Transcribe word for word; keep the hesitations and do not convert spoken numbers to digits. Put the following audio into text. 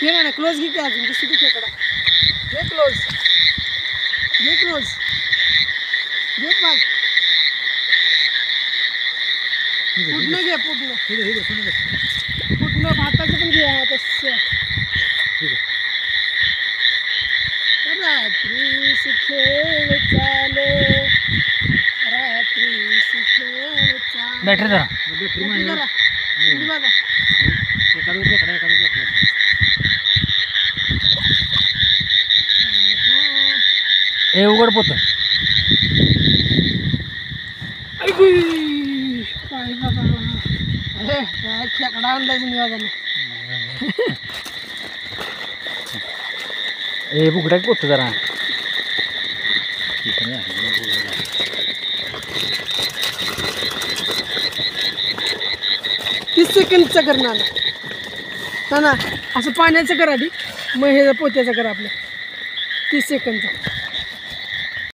घे ना क्लोज घे की अजून दुसरी घे कडा घे क्लोज घे क्लोज घे पाक पूर्ण घे पूर्ण पूर्ण भाताचं पण घे तसं रात्री खेळ चाले रात्री खेळ चाले बॅटरी धरा बॅटरी धरा शिंदी बघा हे उघड पोत काय बाबा अरे काय खेकडा आणलाय निवाजाने हे बुगड्यात पोत जरा तीस सेकंडचं करणार ना ना असं पाण्याचं कर आधी मग हे पोत्याचं कर आपलं तीस सेकंडचं